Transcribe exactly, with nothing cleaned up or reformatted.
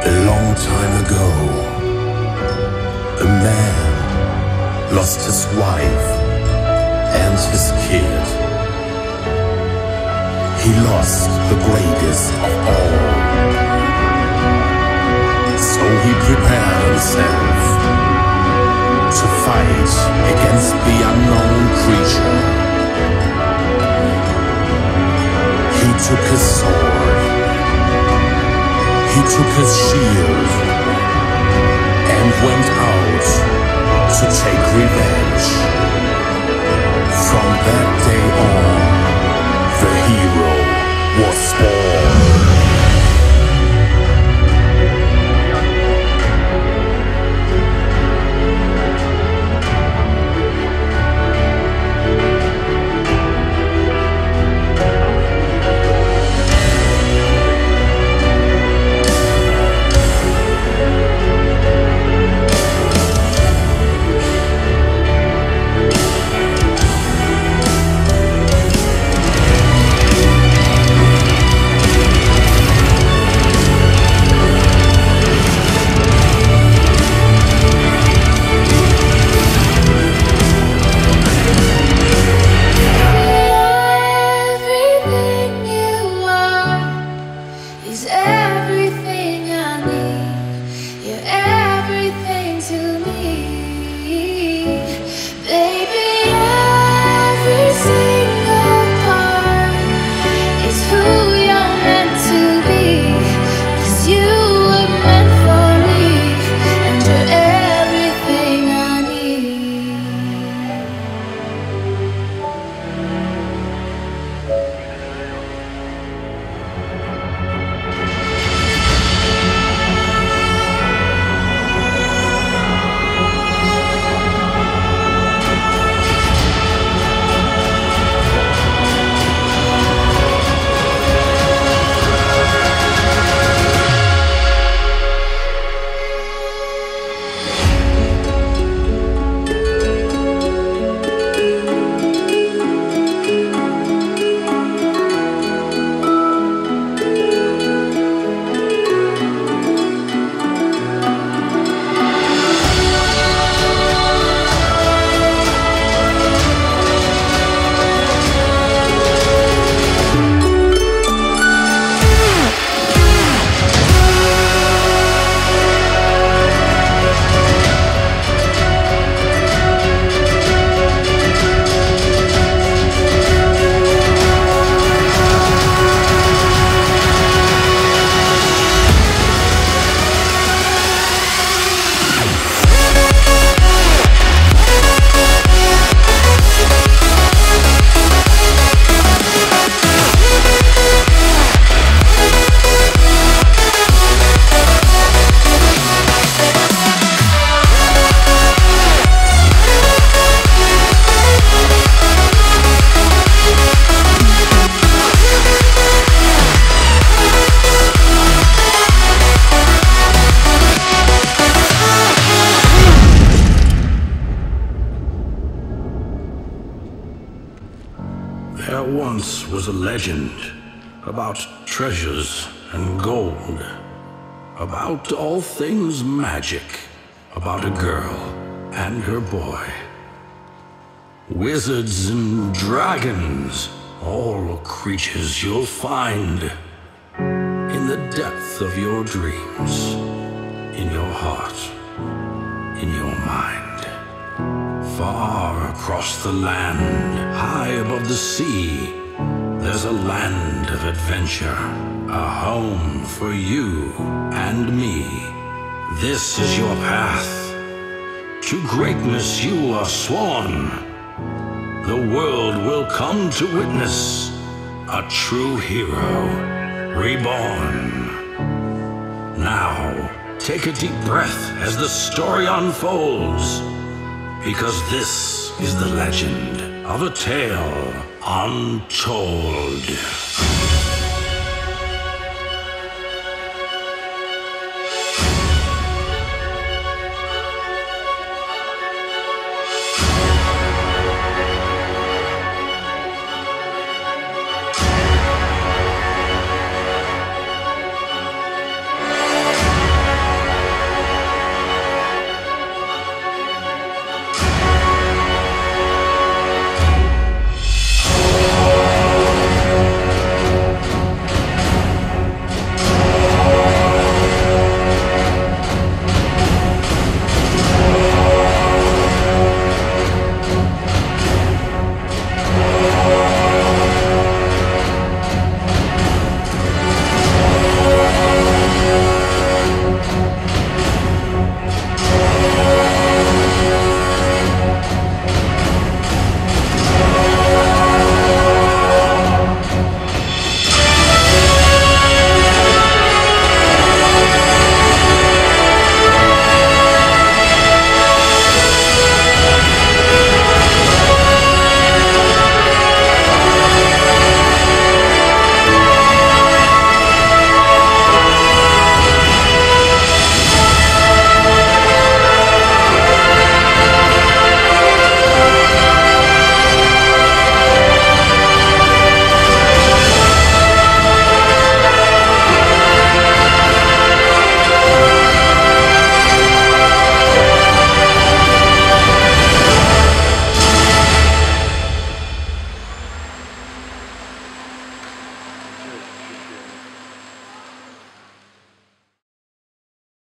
A long time ago, a man lost his wife and his kid. He lost the greatest of all. So he prepared himself to fight against the unknown creature. He took his sword, he took his shield, and went out to take revenge. From that day on, the hero was born. There once was a legend about treasures and gold, about all things magic, about a girl and her boy. Wizards and dragons, all creatures you'll find in the depth of your dreams, in your heart, in your mind. Far across the land, high above the sea, there's a land of adventure, a home for you and me. This is your path. To greatness you are sworn. The world will come to witness a true hero reborn. Now, take a deep breath as the story unfolds, because this is the legend of a tale untold.